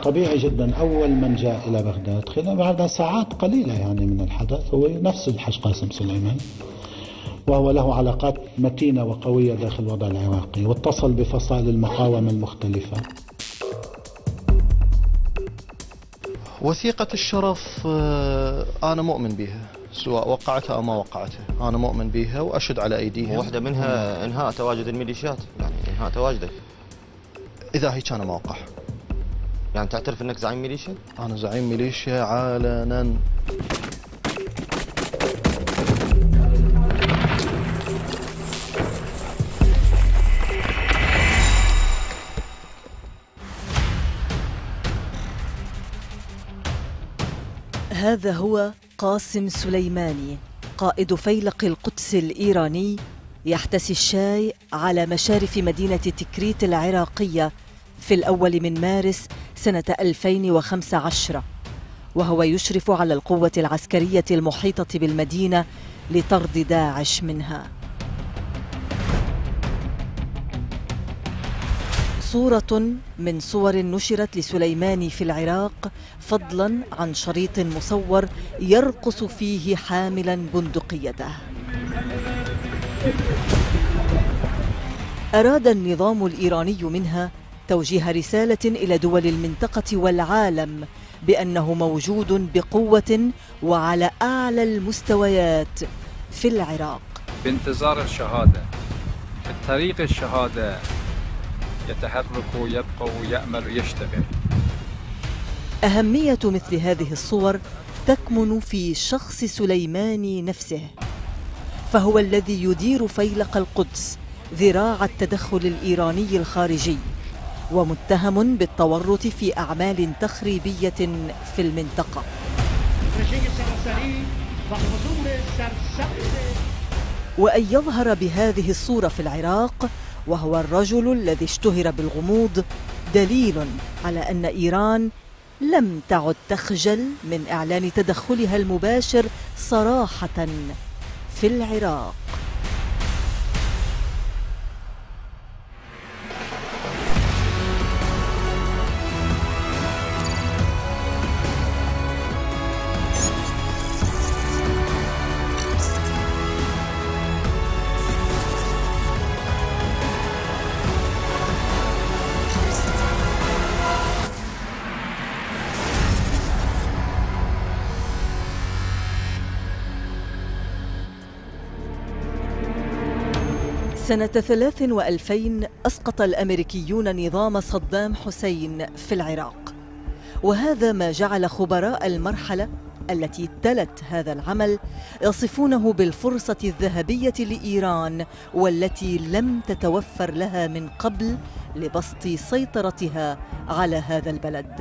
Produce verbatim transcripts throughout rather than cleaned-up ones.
طبيعي جدا أول من جاء إلى بغداد خلال بعد ساعات قليلة يعني من الحدث هو نفس الحاج قاسم سليمان، وهو له علاقات متينة وقوية داخل الوضع العراقي، واتصل بفصائل المقاومة المختلفة. وثيقة الشرف أنا مؤمن بها سواء وقعتها أو ما وقعتها، أنا مؤمن بها وأشهد على أيديها. واحدة منها إنهاء تواجد الميليشيات، يعني إنهاء تواجدك. إذا هيك أنا ما أوقع. يعني تعترف أنك زعيم ميليشيا؟ أنا زعيم ميليشيا علنا. هذا هو قاسم سليماني، قائد فيلق القدس الإيراني، يحتسي الشاي على مشارف مدينة تكريت العراقية في الأول من مارس سنة ألفين وخمسة عشر، وهو يشرف على القوة العسكرية المحيطة بالمدينة لطرد داعش منها. صورة من صور نشرت لسليماني في العراق، فضلاً عن شريط مصور يرقص فيه حاملاً بندقيته. أراد النظام الإيراني منها توجيه رسالة إلى دول المنطقة والعالم بأنه موجود بقوة وعلى أعلى المستويات في العراق. بانتظار الشهادة، في الطريق الشهادة يتحرك ويبقى ويأمل ويشتغل. أهمية مثل هذه الصور تكمن في شخص سليماني نفسه، فهو الذي يدير فيلق القدس ذراع التدخل الإيراني الخارجي، ومتهم بالتورط في أعمال تخريبية في المنطقة. وأن يظهر بهذه الصورة في العراق وهو الرجل الذي اشتهر بالغموض دليل على أن إيران لم تعد تخجل من إعلان تدخلها المباشر صراحة في العراق. سنة ثلاث وألفين أسقط الأمريكيون نظام صدام حسين في العراق، وهذا ما جعل خبراء المرحلة التي تلت هذا العمل يصفونه بالفرصة الذهبية لإيران، والتي لم تتوفر لها من قبل لبسط سيطرتها على هذا البلد.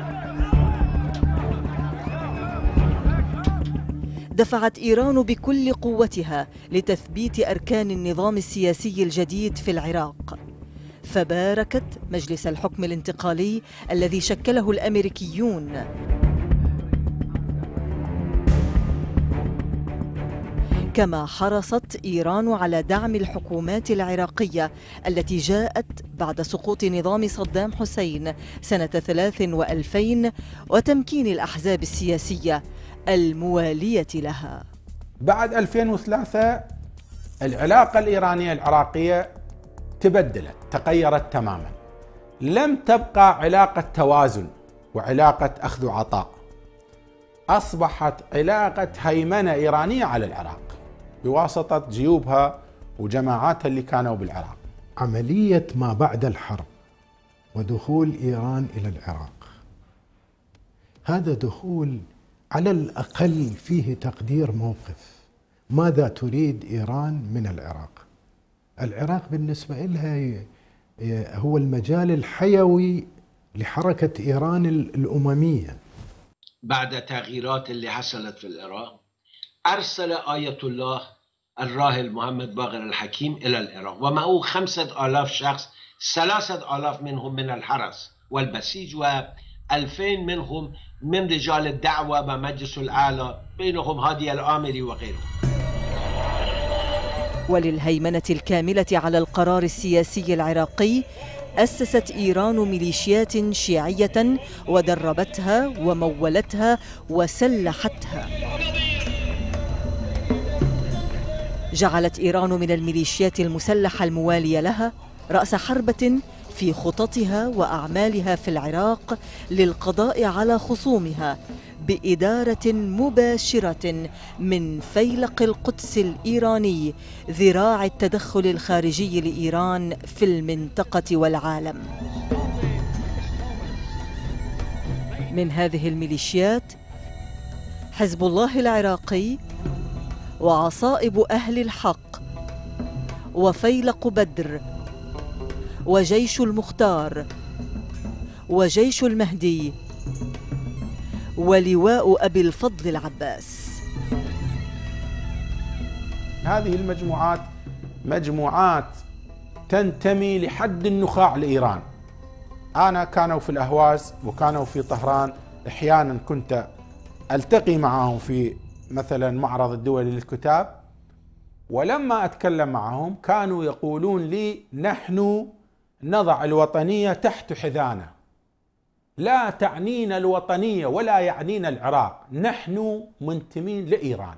دفعت إيران بكل قوتها لتثبيت أركان النظام السياسي الجديد في العراق، فباركت مجلس الحكم الانتقالي الذي شكله الأمريكيون، كما حرصت إيران على دعم الحكومات العراقية التي جاءت بعد سقوط نظام صدام حسين سنة ثلاث وألفين وتمكين الأحزاب السياسية الموالية لها. بعد ألفين وثلاثة العلاقة الإيرانية العراقية تبدلت، تغيرت تماما. لم تبقى علاقة توازن وعلاقة أخذ وعطاء، أصبحت علاقة هيمنة إيرانية على العراق بواسطة جيوبها وجماعاتها اللي كانوا بالعراق. عملية ما بعد الحرب ودخول إيران إلى العراق، هذا دخول على الأقل فيه تقدير موقف. ماذا تريد إيران من العراق؟ العراق بالنسبة لها هو المجال الحيوي لحركة إيران الأممية. بعد التغييرات اللي حصلت في العراق أرسل آية الله الراحل محمد باقر الحكيم إلى العراق ومعه خمسة آلاف شخص، ثلاثة آلاف منهم من الحرس والبسيج وألفين منهم من رجال الدعوة ومجلس الأعلى، بينهم هادي الآمري وغيرهم. وللهيمنة الكاملة على القرار السياسي العراقي أسست إيران ميليشيات شيعية ودربتها ومولتها وسلحتها. جعلت إيران من الميليشيات المسلحة الموالية لها رأس حربة في خططها وأعمالها في العراق للقضاء على خصومها بإدارة مباشرة من فيلق القدس الإيراني، ذراع التدخل الخارجي لإيران في المنطقة والعالم. من هذه الميليشيات حزب الله العراقي، وعصائب أهل الحق، وفيلق بدر، وجيش المختار، وجيش المهدي، ولواء أبي الفضل العباس. هذه المجموعات مجموعات تنتمي لحد النخاع لإيران. أنا كانوا في الأهواز وكانوا في طهران، أحيانا كنت ألتقي معهم في مثلا معرض الدولي للكتاب، ولما أتكلم معهم كانوا يقولون لي نحن نضع الوطنية تحت حذانا، لا تعنينا الوطنية ولا يعنينا العراق، نحن منتمين لإيران.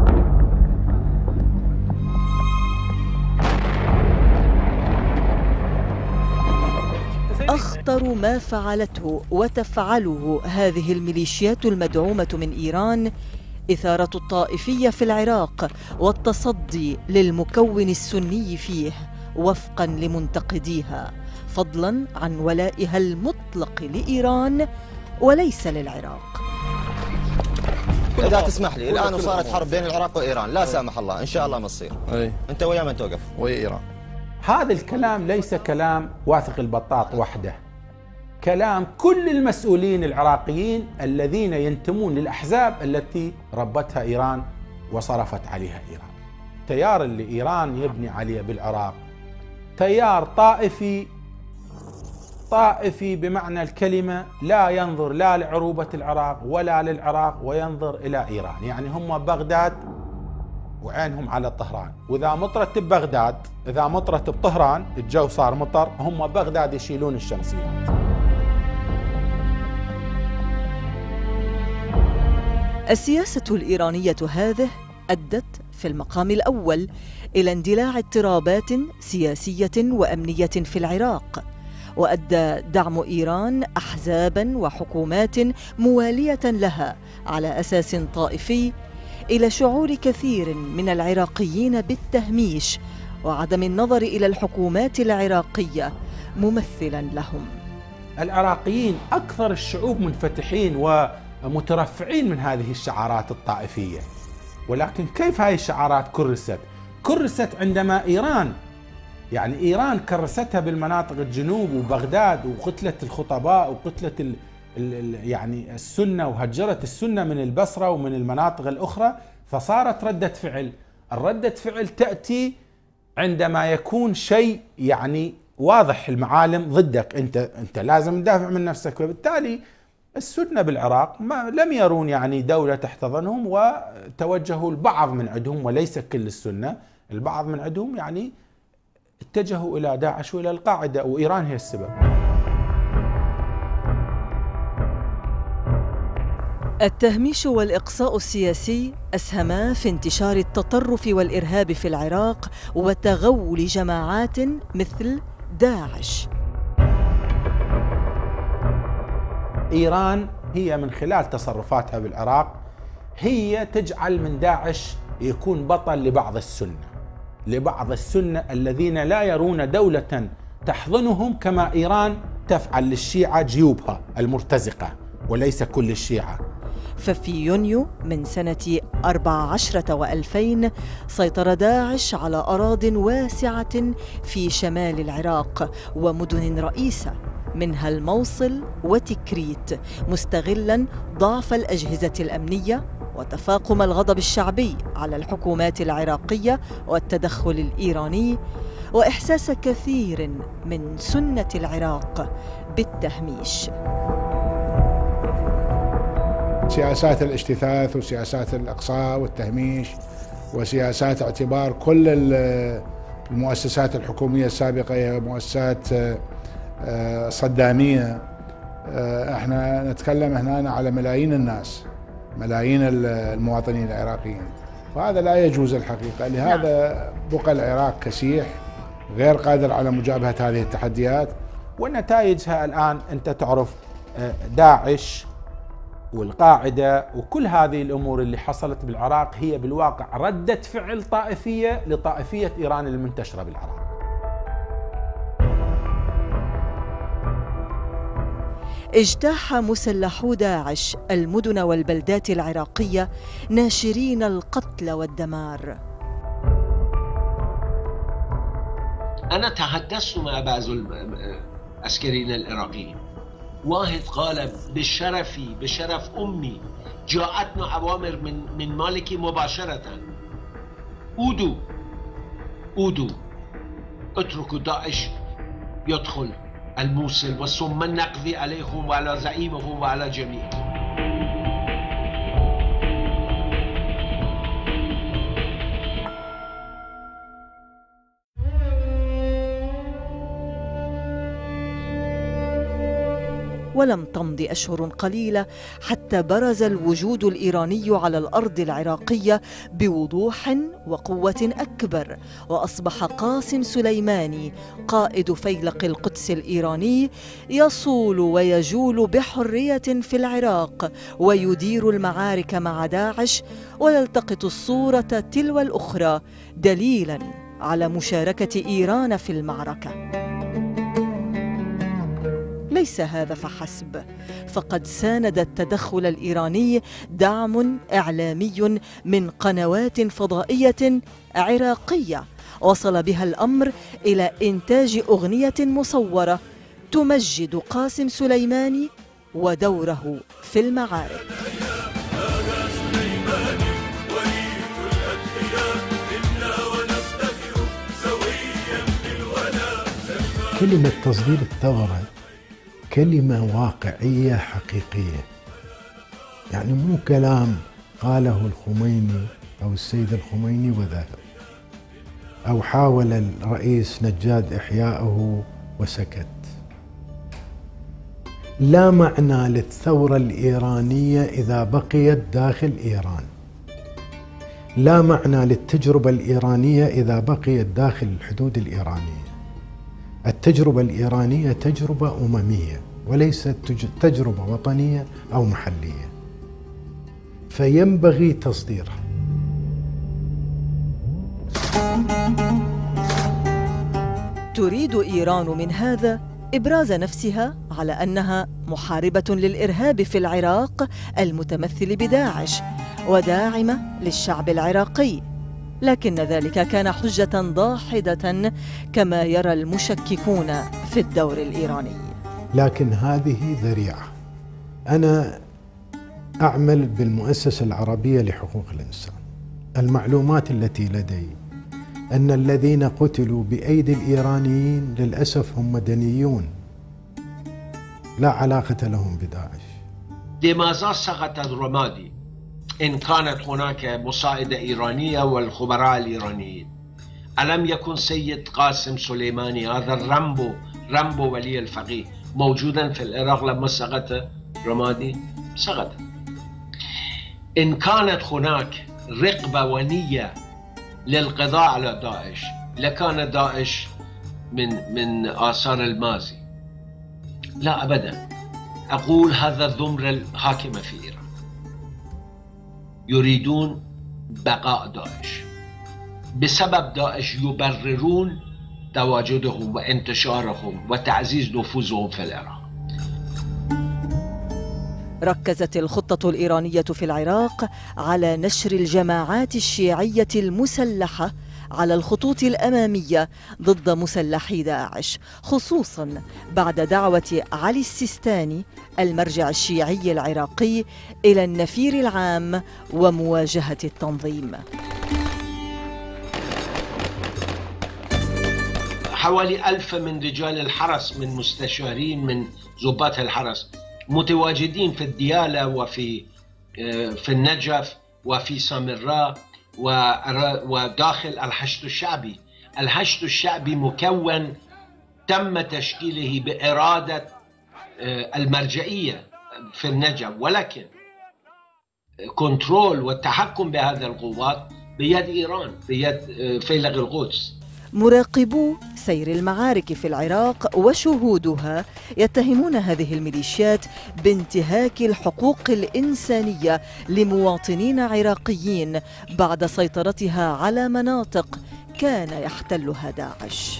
أخطر ما فعلته وتفعله هذه الميليشيات المدعومة من إيران إثارة الطائفية في العراق والتصدي للمكون السني فيه وفقا لمنتقديها، فضلا عن ولائها المطلق لإيران وليس للعراق. إذا تسمح لي الآن وصارت حرب بين العراق وإيران، لا سامح الله إن شاء الله ما تصير، أي. أنت ويا من توقف؟ ويا إيران. هذا الكلام ليس كلام واثق البطاط وحده، كلام كل المسؤولين العراقيين الذين ينتمون للأحزاب التي ربتها إيران وصرفت عليها إيران. التيار اللي إيران يبني عليه بالعراق تيار طائفي، طائفي بمعنى الكلمة، لا ينظر لا لعروبة العراق ولا للعراق وينظر إلى إيران. يعني هم بغداد وعينهم على طهران، وإذا مطرت ببغداد، إذا مطرت بطهران الجو صار مطر، هم بغداد يشيلون الشمسيات. السياسة الإيرانية هذه أدت في المقام الأول إلى اندلاع اضطرابات سياسية وأمنية في العراق، وأدى دعم إيران أحزابا وحكومات موالية لها على أساس طائفي إلى شعور كثير من العراقيين بالتهميش وعدم النظر إلى الحكومات العراقية ممثلا لهم. العراقيين أكثر الشعوب منفتحين ومترفعين من هذه الشعارات الطائفية، ولكن كيف هذه الشعارات كرست؟ كرست عندما إيران يعني إيران كرستها بالمناطق الجنوب وبغداد، وقتلت الخطباء وقتلت ال ال يعني السنة، وهجرت السنة من البصرة ومن المناطق الأخرى، فصارت ردة فعل. الردة فعل تأتي عندما يكون شيء يعني واضح المعالم ضدك، أنت أنت لازم تدافع من نفسك. وبالتالي السنة بالعراق ما لم يرون يعني دولة تحتضنهم، وتوجهوا البعض من عندهم وليس كل السنة، البعض من عندهم يعني اتجهوا إلى داعش وإلى القاعدة، وإيران هي السبب. التهميش والإقصاء السياسي أسهما في انتشار التطرف والإرهاب في العراق وتغول جماعات مثل داعش. إيران هي من خلال تصرفاتها بالعراق هي تجعل من داعش يكون بطل لبعض السنة، لبعض السنة الذين لا يرون دولة تحضنهم كما إيران تفعل للشيعة جيوبها المرتزقة وليس كل الشيعة. ففي يونيو من سنة أربع عشرة وألفين سيطر داعش على أراضٍ واسعة في شمال العراق ومدن رئيسة منها الموصل وتكريت، مستغلاً ضعف الأجهزة الأمنية وتفاقم الغضب الشعبي على الحكومات العراقية والتدخل الإيراني، وإحساس كثير من سنة العراق بالتهميش. سياسات الاجتثاث وسياسات الإقصاء والتهميش وسياسات اعتبار كل المؤسسات الحكومية السابقة هي مؤسسات صدامية. احنا نتكلم هنا على ملايين الناس، ملايين المواطنين العراقيين، وهذا لا يجوز الحقيقة. لهذا بقى العراق كسيح غير قادر على مجابهة هذه التحديات. ونتائجها الآن أنت تعرف، داعش والقاعدة وكل هذه الأمور اللي حصلت بالعراق هي بالواقع ردة فعل طائفية لطائفية إيران المنتشرة بالعراق. اجتاح مسلحو داعش المدن والبلدات العراقية ناشرين القتل والدمار. أنا تحدثت مع بعض العسكريين العراقيين، واحد قال بشرفي بشرف أمي جاءتنا أوامر من من مالكي مباشرة، أودوا أودوا اتركوا داعش يدخل الموصل وثم نقضي عليهم وعلى زعيمهم وعلى جميعهم. ولم تمض أشهر قليلة حتى برز الوجود الإيراني على الأرض العراقية بوضوح وقوة أكبر، وأصبح قاسم سليماني قائد فيلق القدس الإيراني يصول ويجول بحرية في العراق ويدير المعارك مع داعش، ويلتقط الصورة تلو الأخرى دليلا على مشاركة إيران في المعركة. ليس هذا فحسب، فقد ساند التدخل الإيراني دعم إعلامي من قنوات فضائية عراقية وصل بها الأمر إلى إنتاج أغنية مصورة تمجد قاسم سليماني ودوره في المعارك. كلمة تصدير الثورة كلمة واقعية حقيقية، يعني مو كلام قاله الخميني أو السيد الخميني وذهب، أو حاول الرئيس نجاد إحياءه وسكت. لا معنى للثورة الإيرانية إذا بقيت داخل إيران، لا معنى للتجربة الإيرانية إذا بقيت داخل الحدود الإيرانية. التجربة الإيرانية تجربة أممية وليست تجربة وطنية أو محلية، فينبغي تصديرها. تريد إيران من هذا إبراز نفسها على أنها محاربة للإرهاب في العراق المتمثل بداعش وداعمة للشعب العراقي، لكن ذلك كان حجة داحضة كما يرى المشككون في الدور الإيراني. لكن هذه ذريعة. أنا أعمل بالمؤسسة العربية لحقوق الإنسان. المعلومات التي لدي أن الذين قتلوا بأيدي الإيرانيين للأسف هم مدنيون لا علاقة لهم بداعش. لماذا سقط الرمادي إن كانت هناك مساعدة إيرانية والخبراء الإيرانيين؟ ألم يكن سيد قاسم سليماني هذا الرامبو رامبو ولي الفقيه موجودا في العراق لما سقط رمادي؟ سقط. إن كانت هناك رغبة ونية للقضاء على داعش لكان داعش من من آثار الماضي. لا أبدا. أقول هذا الزمرة الحاكمة في إيران يريدون بقاء داعش، بسبب داعش يبررون تواجدهم وانتشارهم وتعزيز نفوذهم في العراق. ركزت الخطة الإيرانية في العراق على نشر الجماعات الشيعية المسلحة على الخطوط الأمامية ضد مسلحي داعش، خصوصا بعد دعوة علي السيستاني المرجع الشيعي العراقي إلى النفير العام ومواجهة التنظيم. حوالي ألف من رجال الحرس، من مستشارين، من ضباط الحرس متواجدين في الديالى وفي في النجف وفي سامراء وداخل الحشد الشعبي. الحشد الشعبي مكون تم تشكيله بإرادة المرجعية في النجف، ولكن كنترول والتحكم بهذه القوات بيد إيران، بيد فيلق القدس. مراقبو سير المعارك في العراق وشهودها يتهمون هذه الميليشيات بانتهاك الحقوق الإنسانية لمواطنين عراقيين بعد سيطرتها على مناطق كان يحتلها داعش.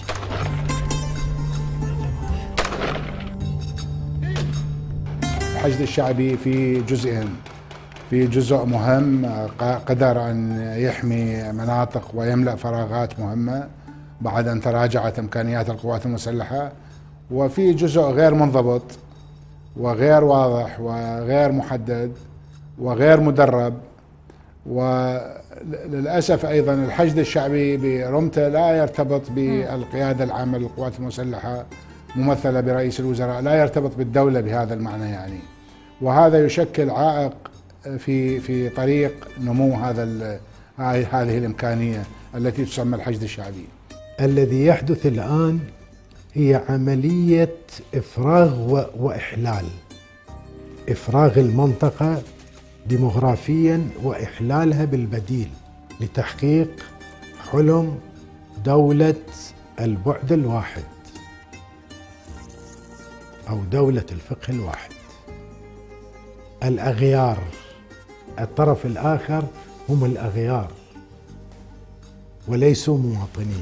الحشد الشعبي في جزئين، في جزء مهم قدر أن يحمي مناطق ويملأ فراغات مهمة بعد أن تراجعت إمكانيات القوات المسلحة، وفي جزء غير منضبط وغير واضح وغير محدد وغير مدرب. وللأسف أيضا الحشد الشعبي برمته لا يرتبط بالقيادة العامة للقوات المسلحة ممثلة برئيس الوزراء، لا يرتبط بالدولة بهذا المعنى يعني، وهذا يشكل عائق في في طريق نمو هذا هذه الإمكانية التي تسمى الحشد الشعبي. الذي يحدث الآن هي عملية إفراغ وإحلال، إفراغ المنطقة ديموغرافيا وإحلالها بالبديل لتحقيق حلم دولة البعد الواحد أو دولة الفقه الواحد. الأغيار، الطرف الآخر هم الأغيار وليسوا مواطنين.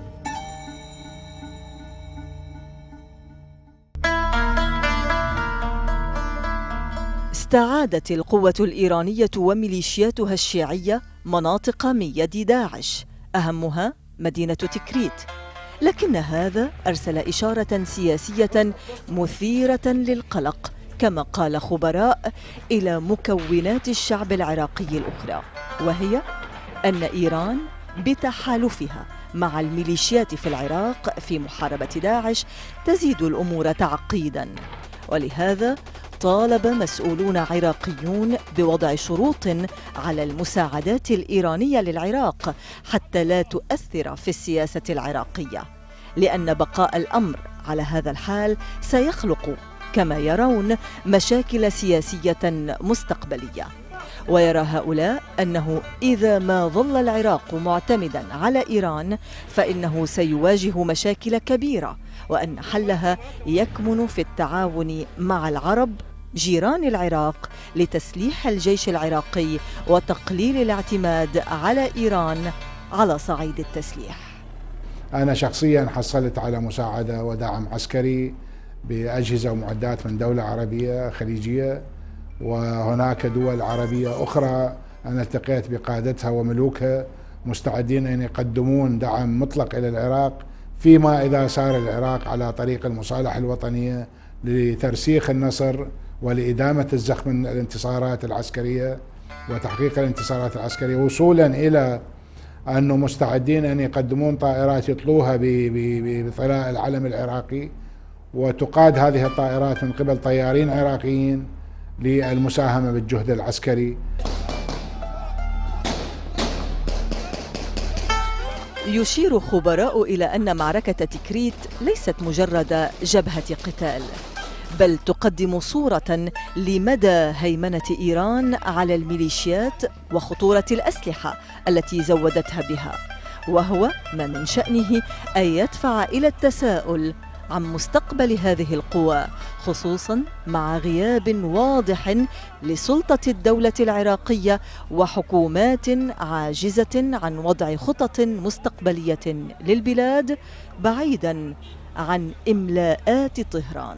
استعادت القوة الإيرانية وميليشياتها الشيعية مناطق من يد داعش، أهمها مدينة تكريت، لكن هذا أرسل إشارة سياسية مثيرة للقلق كما قال خبراء إلى مكونات الشعب العراقي الأخرى، وهي أن إيران بتحالفها مع الميليشيات في العراق في محاربة داعش تزيد الأمور تعقيدا. ولهذا طالب مسؤولون عراقيون بوضع شروط على المساعدات الإيرانية للعراق حتى لا تؤثر في السياسة العراقية، لأن بقاء الأمر على هذا الحال سيخلق كما يرون مشاكل سياسية مستقبلية. ويرى هؤلاء أنه إذا ما ظل العراق معتمدا على إيران فإنه سيواجه مشاكل كبيرة، وأن حلها يكمن في التعاون مع العرب جيران العراق لتسليح الجيش العراقي وتقليل الاعتماد على إيران على صعيد التسليح. أنا شخصيا حصلت على مساعدة ودعم عسكري بأجهزة ومعدات من دولة عربية خليجية، وهناك دول عربية أخرى أنا التقيت بقادتها وملوكها مستعدين أن يقدمون دعم مطلق إلى العراق فيما إذا سار العراق على طريق المصالحة الوطنية لترسيخ النصر ولإدامة الزخم من الانتصارات العسكرية وتحقيق الانتصارات العسكرية، وصولا إلى أنه مستعدين أن يقدمون طائرات يطلوها بطلاء العلم العراقي، وتقاد هذه الطائرات من قبل طيارين عراقيين للمساهمة بالجهد العسكري. يشير خبراء إلى أن معركة تكريت ليست مجرد جبهة قتال، بل تقدم صورة لمدى هيمنة إيران على الميليشيات وخطورة الأسلحة التي زودتها بها، وهو ما من شأنه أن يدفع إلى التساؤل عن مستقبل هذه القوى، خصوصا مع غياب واضح لسلطة الدولة العراقية وحكومات عاجزة عن وضع خطط مستقبلية للبلاد بعيدا عن إملاءات طهران.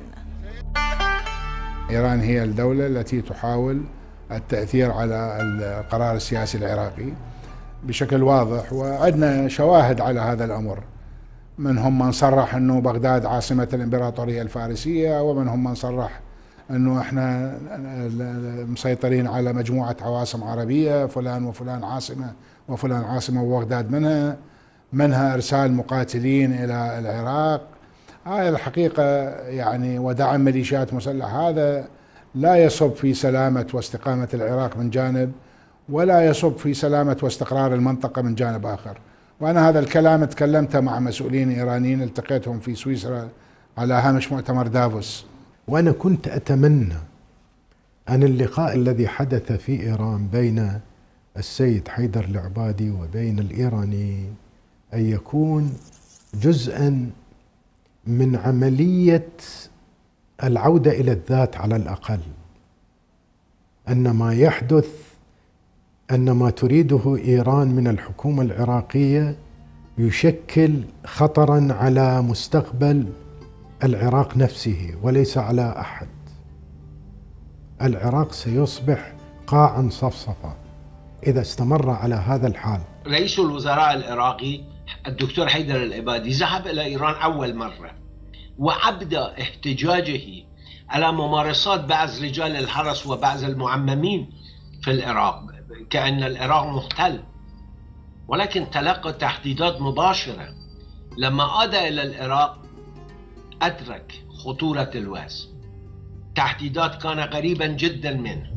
إيران هي الدولة التي تحاول التأثير على القرار السياسي العراقي بشكل واضح، وعندنا شواهد على هذا الأمر، منهم من صرح أنه بغداد عاصمة الإمبراطورية الفارسية، ومنهم من صرح أنه إحنا مسيطرين على مجموعة عواصم عربية، فلان وفلان عاصمة وفلان عاصمة وبغداد منها منها إرسال مقاتلين إلى العراق. هذه الحقيقة يعني ودعم ميليشيات مسلحة هذا لا يصب في سلامة واستقامة العراق من جانب، ولا يصب في سلامة واستقرار المنطقة من جانب آخر، وأنا هذا الكلام تكلمت مع مسؤولين إيرانيين التقيتهم في سويسرا على هامش مؤتمر دافوس. وأنا كنت أتمنى أن اللقاء الذي حدث في إيران بين السيد حيدر العبادي وبين الإيرانيين أن يكون جزءا من عملية العودة إلى الذات على الأقل، أن ما يحدث، أن ما تريده إيران من الحكومة العراقية يشكل خطرا على مستقبل العراق نفسه وليس على أحد. العراق سيصبح قاعا صفصفا إذا استمر على هذا الحال. رئيس الوزراء العراقي الدكتور حيدر العبادي ذهب إلى إيران أول مرة وأبدى احتجاجه على ممارسات بعض رجال الحرس وبعض المعممين في العراق كأن العراق محتل، ولكن تلقى تهديدات مباشرة. لما عاد إلى العراق أدرك خطورة الوضع، تهديدات كان قريبا جدا منه.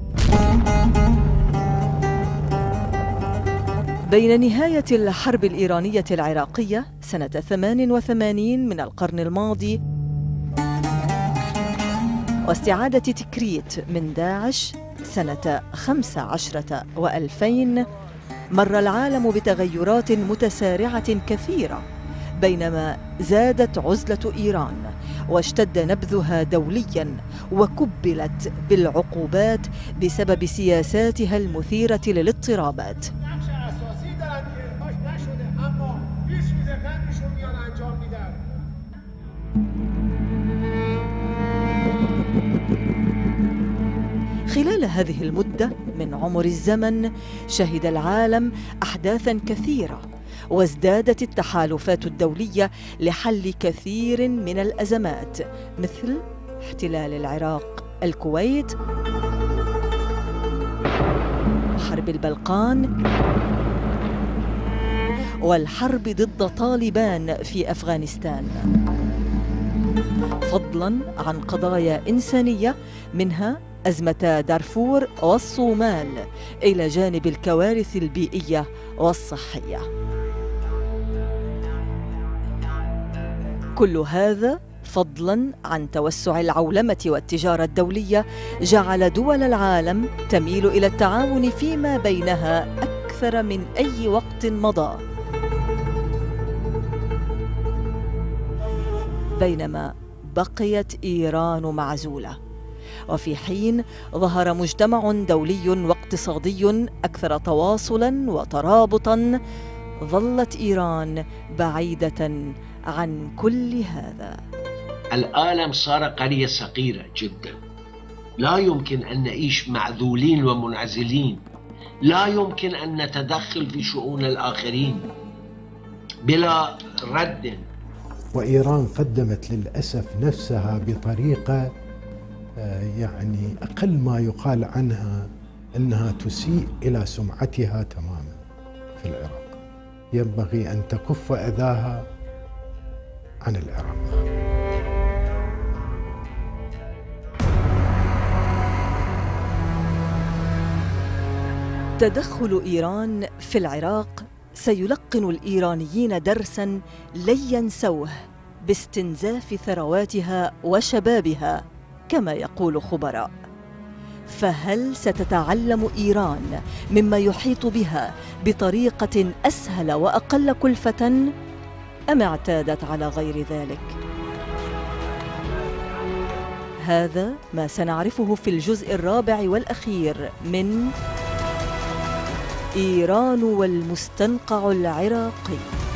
بين نهاية الحرب الإيرانية العراقية سنة ثمان وثمانين من القرن الماضي واستعادة تكريت من داعش سنة خمس عشرة وألفين، مر العالم بتغيرات متسارعة كثيرة، بينما زادت عزلة إيران واشتد نبذها دولياً وكبلت بالعقوبات بسبب سياساتها المثيرة للاضطرابات. خلال هذه المدة من عمر الزمن شهد العالم أحداثاً كثيرة، وازدادت التحالفات الدولية لحل كثير من الأزمات مثل احتلال العراق الكويت، حرب البلقان، والحرب ضد طالبان في أفغانستان، فضلاً عن قضايا إنسانية منها أزمة دارفور والصومال، إلى جانب الكوارث البيئية والصحية. كل هذا فضلاً عن توسع العولمة والتجارة الدولية جعل دول العالم تميل إلى التعاون فيما بينها أكثر من أي وقت مضى، بينما بقيت إيران معزولة. وفي حين ظهر مجتمع دولي واقتصادي أكثر تواصلاً وترابطاً، ظلت إيران بعيدة عن كل هذا. العالم صار قرية صغيرة جدا، لا يمكن أن نعيش معزولين ومنعزلين، لا يمكن أن نتدخل في شؤون الآخرين بلا رد. وإيران قدمت للأسف نفسها بطريقة يعني أقل ما يقال عنها أنها تسيء إلى سمعتها تماما في العراق. ينبغي أن تكف أذاها عن العراق. تدخل إيران في العراق سيلقن الإيرانيين درساً لن ينسوه باستنزاف ثرواتها وشبابها كما يقول خبراء. فهل ستتعلم إيران مما يحيط بها بطريقة أسهل وأقل كلفة، أم اعتادت على غير ذلك؟ هذا ما سنعرفه في الجزء الرابع والأخير من إيران والمستنقع العراقي.